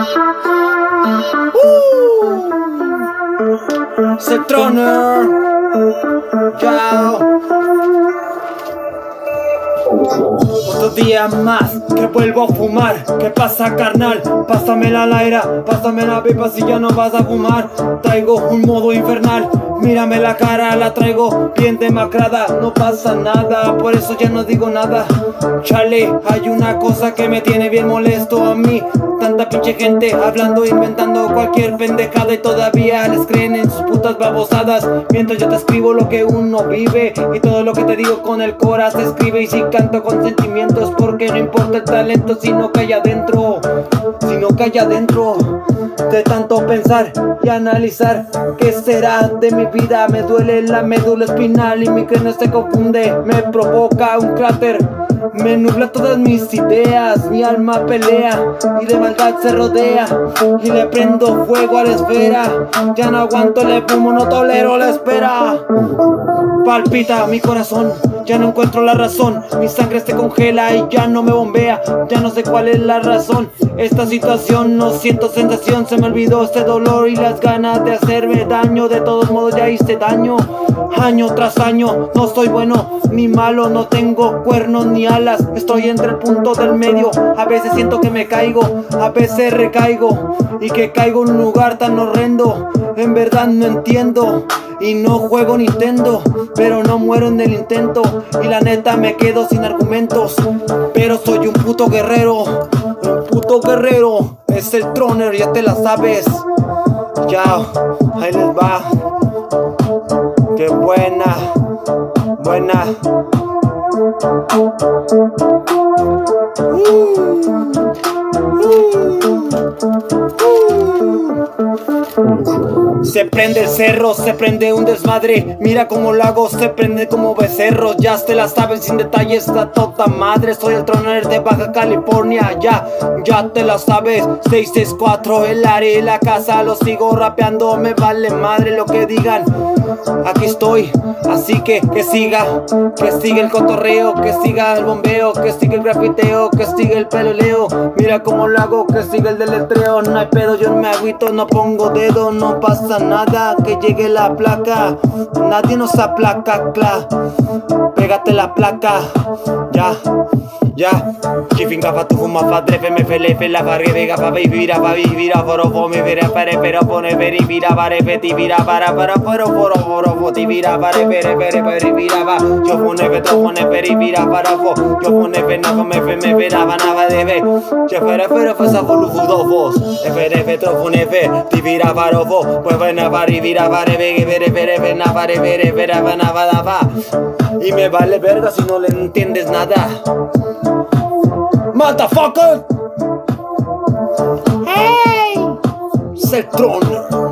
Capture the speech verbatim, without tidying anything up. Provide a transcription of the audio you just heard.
Uh, Sectroner. Chao. Otro día más que vuelvo a fumar. ¿Qué pasa, carnal? Pásame la laira, pásame la pipa si ya no vas a fumar. Traigo un modo infernal, mírame la cara, la traigo bien demacrada. No pasa nada, por eso ya no digo nada. Chale, hay una cosa que me tiene bien molesto a mí. Tanta pinche gente hablando, inventando cualquier pendejada y todavía les creen en sus putas babosadas. Mientras yo te escribo lo que uno vive y todo lo que te digo con el cora se escribe. Y si canto con sentimientos porque no importa el talento, sino que hay adentro, sino que hay adentro. De tanto pensar y analizar qué será de mi vida, me duele la médula espinal y mi cráneo se confunde, me provoca un cráter, me nubla todas mis ideas, mi alma pelea y de maldad se rodea y le prendo fuego a la esfera. Ya no aguanto, le fumo, no tolero la espera. Palpita mi corazón, ya no encuentro la razón, mi sangre se congela y ya no me bombea, ya no sé cuál es la razón. Esta situación no siento sensación, se me olvidó este dolor y las ganas de hacerme daño. De todos modos ya hice daño, año tras año. No soy bueno ni malo, no tengo cuernos ni alas, estoy entre el punto del medio. A veces siento que me caigo, a veces recaigo y que caigo en un lugar tan horrendo. En verdad no entiendo y no juego Nintendo, pero no muero en el intento y la neta me quedo sin argumentos. Pero soy un puto guerrero, un puto guerrero. Es el Troner, ya te la sabes. Ya, ahí les va. Qué buena, buena. Se prende el cerro, se prende un desmadre. Mira como lago, se prende como becerros. Ya te la sabes sin detalles, a toda madre. Soy el Troner de Baja California. Ya, ya te la sabes. seis seis cuatro, el área y la casa. Lo sigo rapeando, me vale madre lo que digan. Aquí estoy, así que que siga, que siga el cotorreo, que siga el bombeo, que siga el grafiteo, que siga el peloleo. Mira como lo hago, que siga el deletreo. No hay pedo, yo no me agüito, no pongo dedo, no pasa nada, que llegue la placa. Nadie nos aplaca, cla. Pégate la placa, ya. Ya, Chifinga fa tu fuma fa drefe me fele fe la barre vega fa vivira fa vivira foro fo me vera pare pero pone veri vira pare peti vira para para foro foro foro fo ti vira pare pere pere pere vira va yo fone vetro fone peri vira para fo yo fone fe na me fe me vera va na va de ve che fere fere fa sa folu fudo fos e fere vetro fone fe ti vira para fo pues va na pari vira pare vege pere pere pere na pare pere pere va na va da va y me vale verga si no le entiendes nada. Motherfucker! Hey! Sectroner.